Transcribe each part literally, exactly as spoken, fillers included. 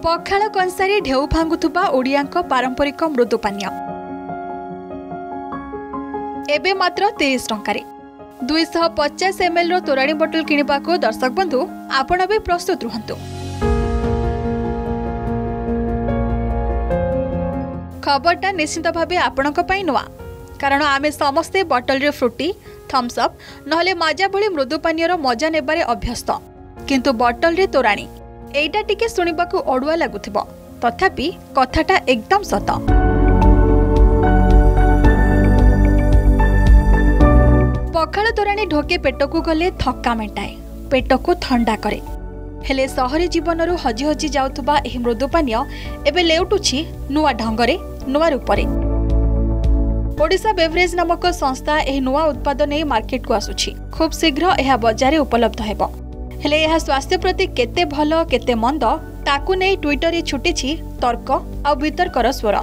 पखाल कंसारी ढेउ भांगुथुबा ओडियांक पारंपरिक मृदु पानीय एबे मात्र तीस टंकारे दुईश पचास एम एल तोराणी बोतल किणवा को दर्शक बंधु आपण भी प्रस्तुत रुहंतु। खबरटा निश्चित भाव आपणक पई नुआ कारण आमे समस्ते बॉटल रे फ्रूटी थम्स अप नहले माजा भली मृदु पानीयर मजा नेबारे अभ्यस्त किंतु बॉटल रे तोराणी एटा टिके सुनिबाकू अडुआ लागुथिबो तथापि कथाटा एकदम सत। पखाल तोराणी ढोके पेटकू गले थक्का मेटाए पेटकू ठंडा करे हेले सहरी जीवनरू हजी हजी जाउथबा एही मृदु पानीय एबे लेउटुछि नुआ ढंगरे नुआ रूपरे। ओडिशा बेवरेज नामक संस्था एही नुआ उत्पादन नै मार्केट को आसुछि खूब शीघ्र एहा बजारे उपलब्ध हेबो हेले यह स्वास्थ्य प्रति केते भलो केते मंद ताकू नै ट्विटर रे छुटिछि तर्क आ वितर्कर स्वर।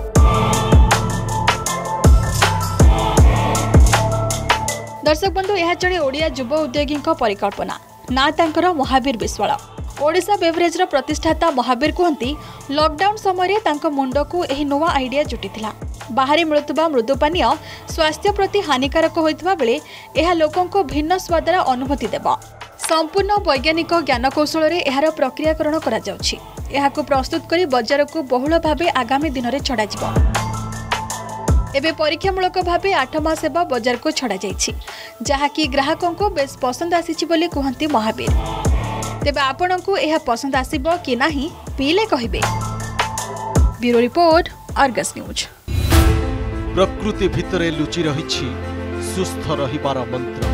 दर्शक बंधु यह जड़े ओडिया युवा उद्योगी परिकल्पना ना तांकर महावीर विश्वाल ओडिशा बेवरेज प्रतिष्ठाता महावीर कहती लॉकडाउन समय तांको मुंड को एही नुआ आइडिया जुटिथिला बाहरी मिलुवा मृदु पानीय स्वास्थ्य प्रति हानिकारक होइतबा बेले एहा लोकंको भिन्न स्वादर अनुभूति देबा संपूर्ण वैज्ञानिक ज्ञान कौशल यार प्रक्रियाकरण करा जाउछि एहाको प्रस्तुत करी बाजार को बहुल भावे आगामी दिन में छड़ा जिवो। एबे परीक्षामूलक भावे आठ मास हेबा बाजार को छड़ा जाइछि जहाँकि ग्राहकों को बेस पसंद आसीछि बोली कहंती महावीर। तेबे आपनकू एहा पसंद आसीबो कि नाही पीले कहिबे। Bureau report Argus news. प्रकृति भितरे लुचि रहिछि सुस्थ रहिबार मंत्र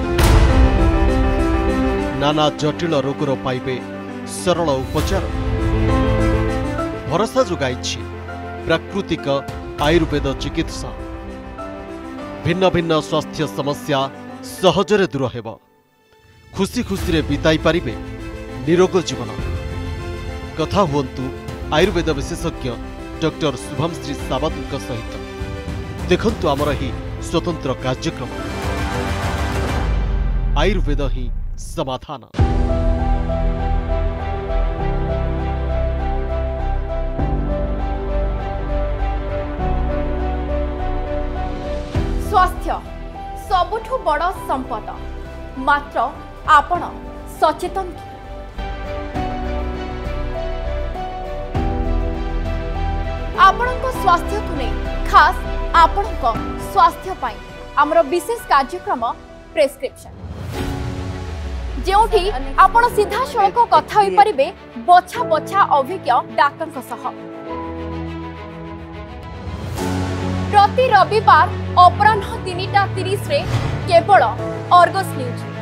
नाना जटिल रोगर पाइबे सरल उपचार भरोसा जोगाइछि प्राकृतिक आयुर्वेद चिकित्सा भिन्न भिन्न स्वास्थ्य समस्या सहजरे दूर हेब खुशी खुशी रे बिताई पारिबे निरोग जीवन कथा हुंतु आयुर्वेद विशेषज्ञ डॉक्टर शुभमश्री सावंत सहित देखंतु आमर ही स्वतंत्र कार्यक्रम आयुर्वेद ही समाधान। स्वास्थ्य सबुठु बड़ संपद मात्र आपण सचेतन आपणक स्वास्थ्य को नहीं खास आपणक स्वास्थ्य पाई आमर विशेष कार्यक्रम प्रेस्क्रिप्शन जेउठी आपण सीधा सड़क कथा होई परिबे बछा बछा अभिज्ञ डाक्टर सह प्रति रविवार अपराह्न तीन टा तीस रे केवल आर्गस न्यूज।